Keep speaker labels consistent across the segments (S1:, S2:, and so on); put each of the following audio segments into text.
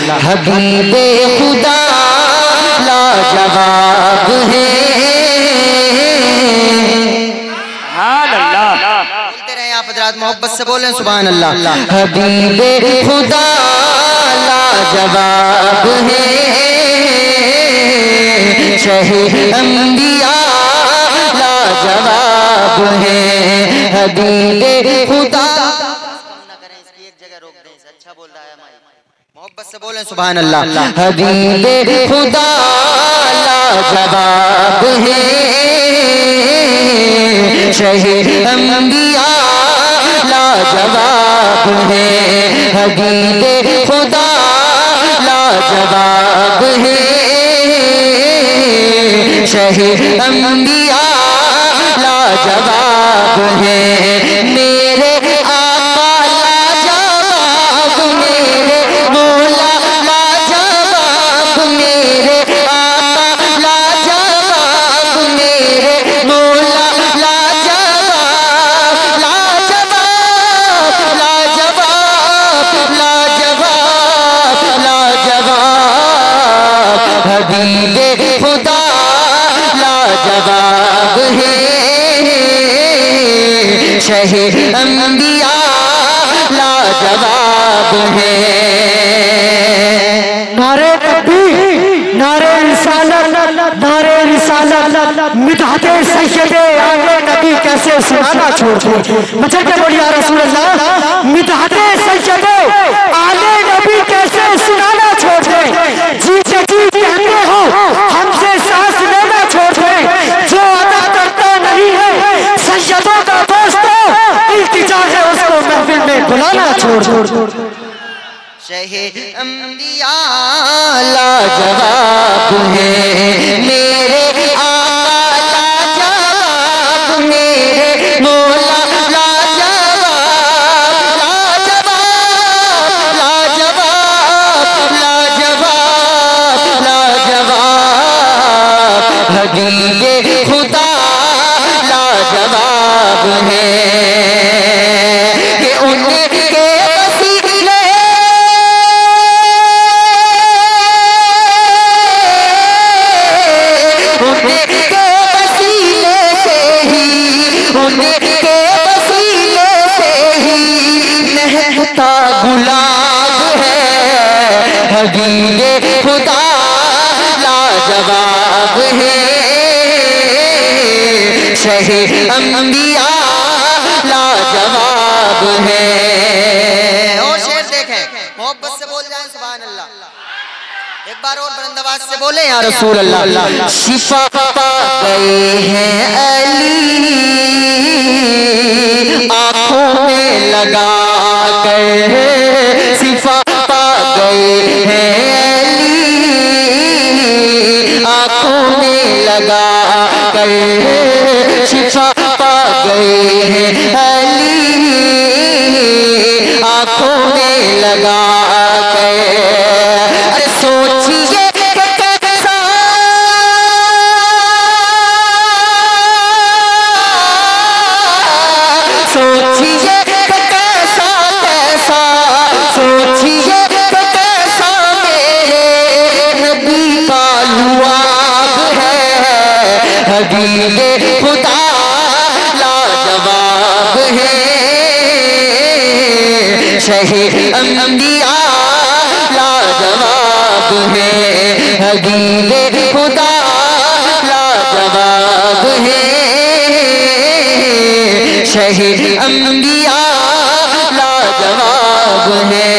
S1: हबीबे खुदा लाजवाब है। बोलते रहे आप हज़रात, मोहब्बत से बोलें सुभान अल्लाह। हबीबे खुदा लाजवाब है, शहे अंबिया लाजवाब है। हबीबे खुदा इसकी एक जगह रोक दें, अच्छा बोल रहा है हमारी, मोहब्बत से बोलें सुभान अल्लाह। हबीबे खुदा लाजवाब है, शहे अंबिया लाजवाब है। हबीबे खुदा लाजवाब है, शहे अंबिया लाजवाब है। मेरे आका लाजवाब, मेरे मौला लाजवाब, मेरे आका लाजवाब, मेरे मौला लाजवाब, लाजवाब लाजवाब लाजवाब लाजवाब। हबीबे खुदा लाजवाब है, शहे अंबिया लाजवाब है।
S2: नारे तकबीर, नारे रिसालत, नारे रिसालत, मिदहते सैयदे आले नबी कैसे सुनाना छोड़ दे। मचल के बोलिए या रसूल अल्लाह, मिदहते सैयदे आले नबी कैसे सुनाना छोड़ दे। जी से जी कहते हो हमसे सांस लेना छोड़ दे। जो अदा करता नहीं है सैयदों का दोस्तों, इल्तिजा है उसको महफिल में बुलाना छोड़ दो।
S1: शहे अंबिया लाजवाब है, मेरे आका लाजवाब, मेरे मौला लाजवाब, लाजवाब लाजवाब लाजवाब लाजवाब। हबीबे खुदा लाजवाब है, कि उनके वसीले महकता गुलाब है। हबीबे खुदा लाजवाब है, शहे अंबिया लाजवाब है। और शेर देखें, मोहब्बत से बोल जाए सुभान अल्लाह। एक बार और बुलंद आवाज से बोले या रसूल अल्लाह। शिफा पा गए हैं अली, आँखों में लगा कर शिफा पा गए हैं अली, आँखों में लगा कर शिफा पा गए हैं अली, आँखों में लगा कर। अरे सोचिए कैसा सोचिए कैसा कैसा सोचिए कैसा मेरे नबी का लुआब है। हबीबे खुदा लाजवाब है, शहे अंबिया लाजवाब है। हबीबे खुदा लाजवाब है, शहे अंबिया लाजवाब है।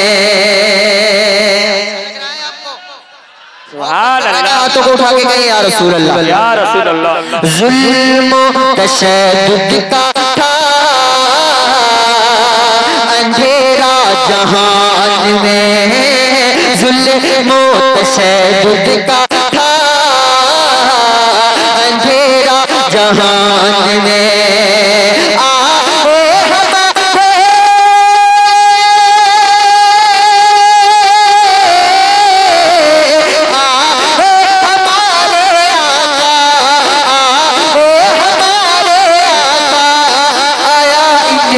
S1: हाथों को उठा के कहें या रसूल अल्लाह, या रसूल अल्लाह। जुल्म तशद्दुद का था अंधेरा जहान में, जुल्म तशद्दुद का था अंधेरा जहान में।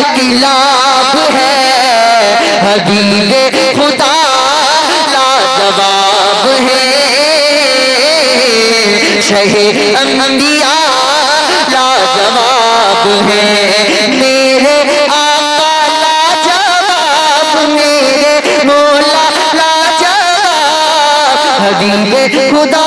S1: हबीबे खुदा लाजवाब हबीबे खुदा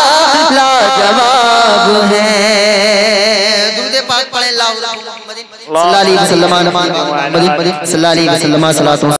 S1: लाजवाब है। दुरूद पाक पढ़े अल्लाह सल्लल्लाहु अलैहि वसल्लम।